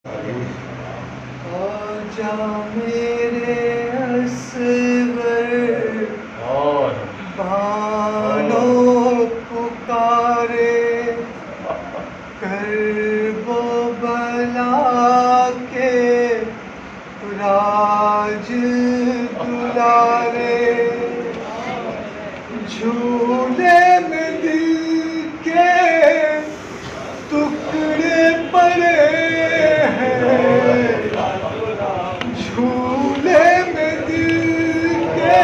आजा मेरे असगर बानो पुकारे, करबो बला के राज दुलारे। झूले में दिल के टुकड़े पड़े हैं, झूले में दिल के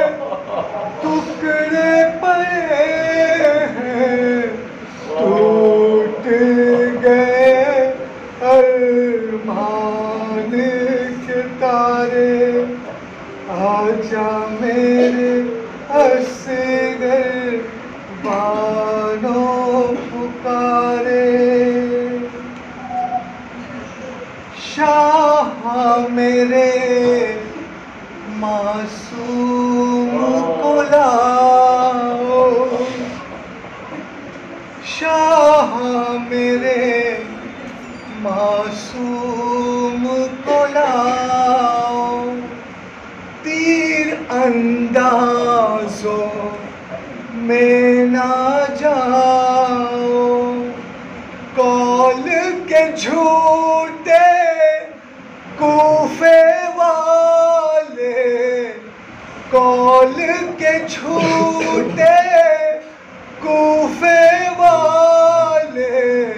टुकड़े पड़े हैं, टूट गए अरमान के तारे। आजा मेरे असगर बानो पुकारे। शाह मेरे मासूम को लाओ, शाह मेरे मासूम को लाओ। तीर अंदाजों में ना जाओ, कौल के झूठे कूफे वाले, कौल के झूठे कूफे वाले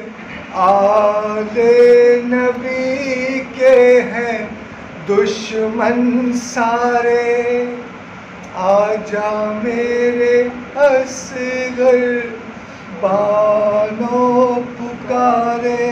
आले नबी के हैं दुश्मन सारे। आजा मेरे असगर बानो पुकारे।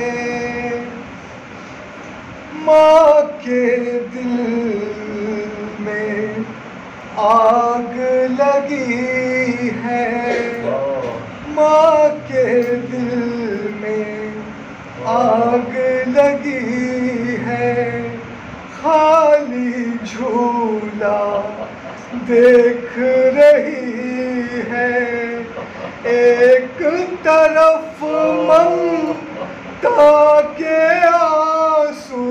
माँ के दिल में आग लगी है, माँ के दिल में आग लगी है। खाली झूला देख रही है, एक तरफ ममता के आंसू,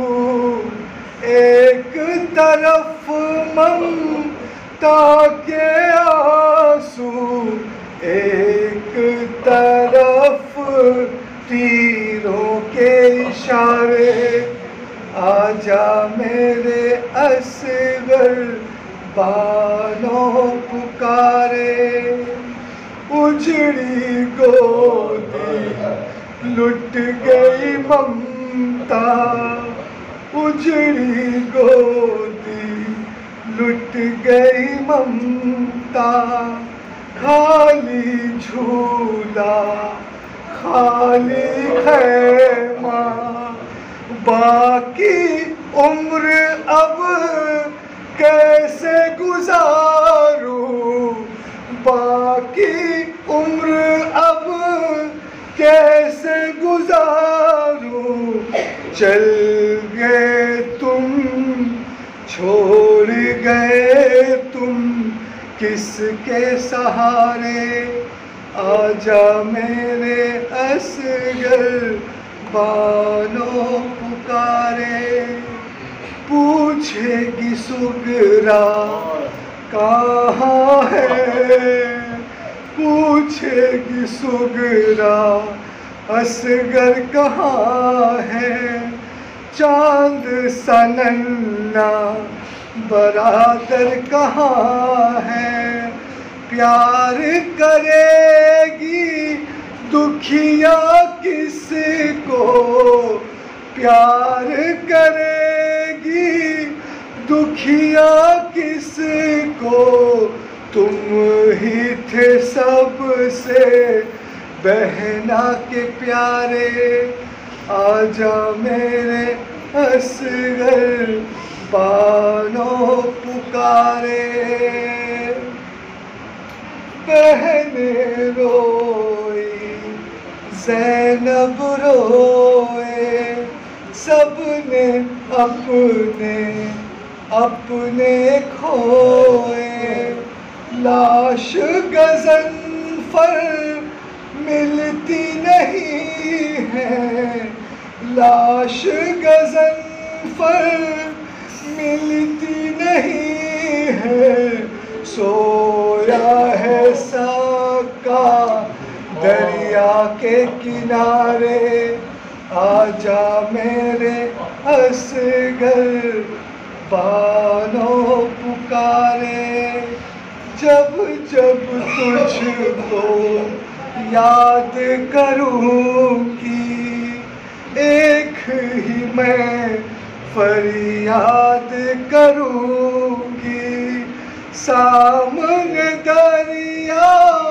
एक तरफ ममता के आंसू, एक तरफ तीरों के इशारे। आजा मेरे असगर बानो पुकारे। उजड़ी गोदी लुट गई ममता, उजड़ी गोदी लुट गई ममता। खाली झूला खाली खैमा, बाकी उम्र अब कैसे गुजारूं, बाकी उम्र अब कैसे गुजारूं। चल गए तुम, छोड़ गए तुम, किसके सहारे। आजा मेरे असगर बानो पुकारे। पूछेगी सुगरा कहाँ है, पूछेगी सुगरा असगर कहाँ है। चांद सा नन्हा बरादर कहाँ है, प्यार करेगी दुखिया किसको, प्यार करेगी दुखिया किसको। तुम ही थे सबसे बहना के प्यारे। आजा मेरे असगर बानो पुकारे। बहने रोई ज़ैनब रोए, सबने अपने अपने खोए। लाश गज़नफ़र मिलती नहीं है, लाश गज़नफ़र मिलती नहीं है, सोया है साका दरिया के किनारे। आजा मेरे असगर बानो पुकारे। जब जब तुझको याद करूँगी, एक ही मैं फरियाद करूँगी। सामने दरिया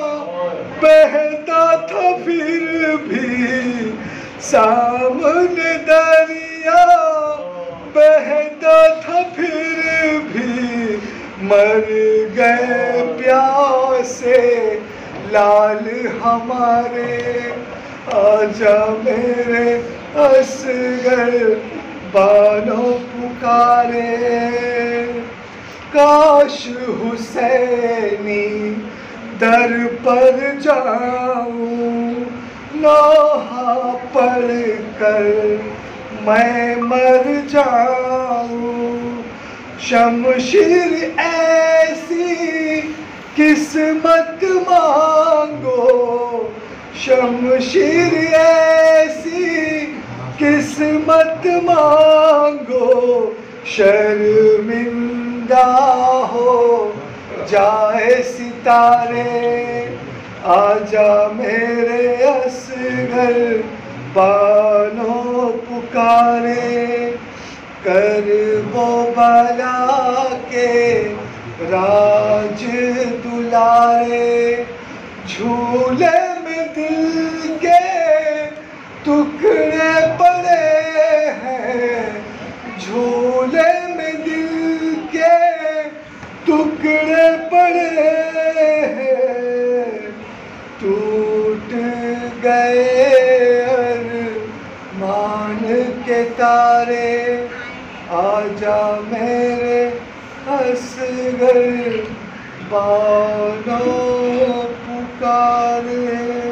बहता था फिर भी, सामने दरिया बहता था फिर भी, मर गए प्यासे लाल हमारे। आजा मेरे असगर बानो पुकारे। काश हुसैनी दर पर जाऊं, नौहा पढ़ कर मैं मर जाऊं। शमशीर ऐसी किस्मत मांगो, शमशीर ऐसी किस्मत मांगो, शर्मिंदा हो जाए सितारे। आजा मेरे असगर बानो पुकारे। कर वो बला के राज दुलारे, झूले में दिल के टुकड़े पड़े हैं, झूले में दिल के टुकड़े पड़े हैं। टूट गए अरमान के तारे। आजा मेरे असगर बानो पुकारे।